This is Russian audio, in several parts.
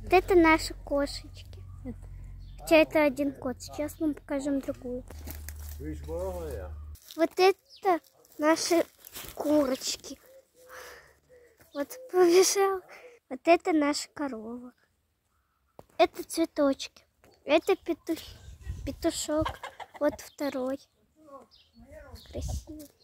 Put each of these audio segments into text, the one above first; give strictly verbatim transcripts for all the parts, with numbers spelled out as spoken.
Вот это наши кошечки. Хотя это один кот. Сейчас мы покажем другую. Вот это наши курочки. Вот побежал. Вот это наша корова. Это цветочки. Это петух... петушок. Вот второй. Красивый.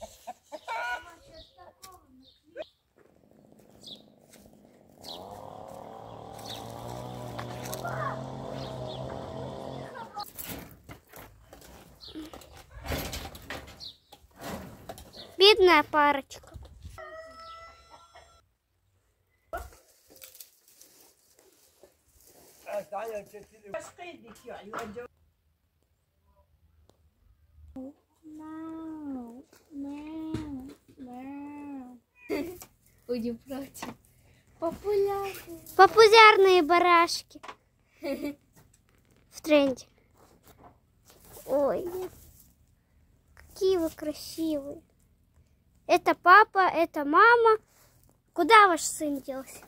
Бедная парочка. Ой, не против. Популярные. Популярные барашки. В тренде. Ой, какие вы красивые. Это папа, это мама. Куда ваш сын делся?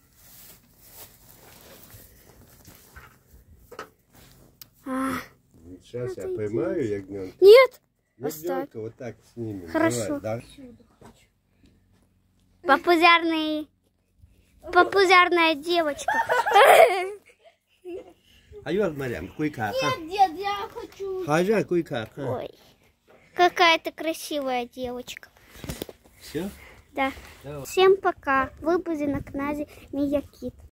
А, Сейчас я поймаю ягненка. нет, Ягненка оставь. вот так снимем. Хорошо. Давай, да? Популярный, популярная девочка. Аюр, Марьям, куй карха. Дед, я хочу. Хажа, куй карха. Ой, какая-то красивая девочка. Все? Да. Давай. Всем пока. Вы были на канале Мия Кит.